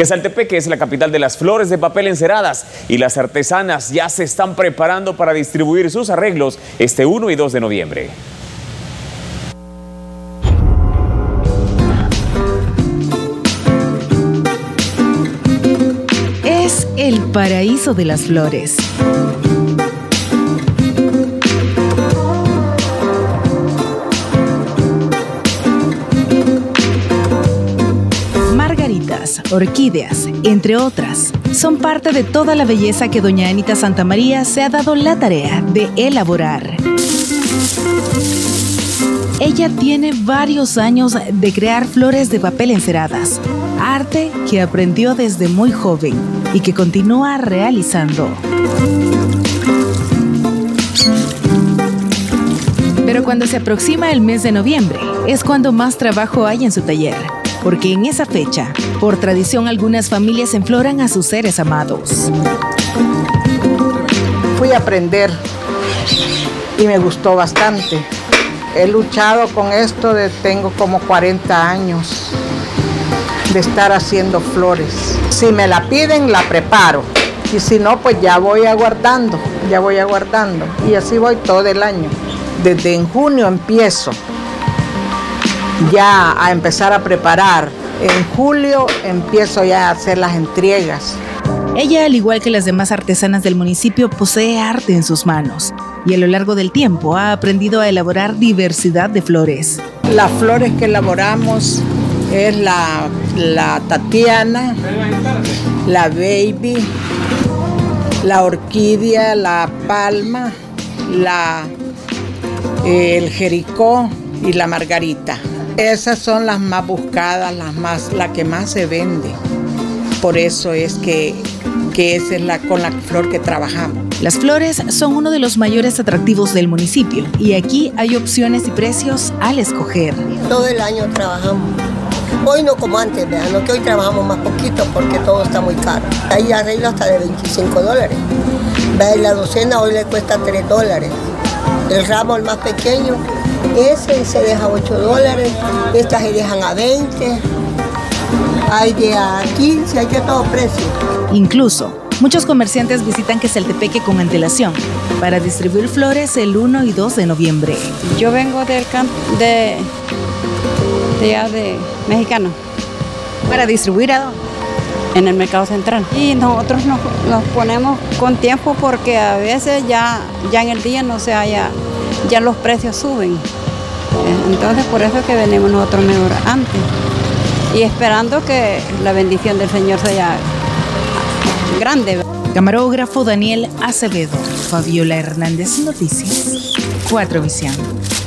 Quesaltepeque es la capital de las flores de papel enceradas y las artesanas ya se están preparando para distribuir sus arreglos este 1 y 2 de noviembre. Es el paraíso de las flores. Margaritas, orquídeas, entre otras, son parte de toda la belleza que doña Anita Santamaría se ha dado la tarea de elaborar. Ella tiene varios años de crear flores de papel enceradas, arte que aprendió desde muy joven y que continúa realizando. Pero cuando se aproxima el mes de noviembre, es cuando más trabajo hay en su taller, porque en esa fecha, por tradición, algunas familias enfloran a sus seres amados. Fui a aprender y me gustó bastante. He luchado con esto tengo como 40 años de estar haciendo flores. Si me la piden, la preparo. Y si no, pues ya voy aguardando. Y así voy todo el año. Desde en junio empiezo ya a empezar a preparar. En julio empiezo ya a hacer las entregas. Ella, al igual que las demás artesanas del municipio, posee arte en sus manos y a lo largo del tiempo ha aprendido a elaborar diversidad de flores. Las flores que elaboramos es la Tatiana, la Baby, la Orquídea, la Palma, el Jericó y la Margarita. Esas son las más buscadas, la que más se vende. Por eso es que esa es con la flor que trabajamos. Las flores son uno de los mayores atractivos del municipio y aquí hay opciones y precios al escoger. Todo el año trabajamos. Hoy no como antes, vean, no, que hoy trabajamos más poquito porque todo está muy caro. Hay arreglo hasta de $25. Vean, la docena hoy le cuesta $3. El ramo, el más pequeño, ese se deja $8. Estas se dejan a 20. Hay de a 15, hay de todo precio. Incluso, muchos comerciantes visitan Quesaltepeque con antelación para distribuir flores el 1 y 2 de noviembre. Yo vengo del campo de Mexicano. ¿Para distribuir a dónde? En el mercado central. Y nosotros nos ponemos con tiempo porque a veces ya en el día no se haya, ya los precios suben. Entonces por eso es que venimos nosotros mejor antes. Y esperando que la bendición del Señor sea grande. Camarógrafo Daniel Acevedo, Fabiola Hernández, Noticias 4 Visión.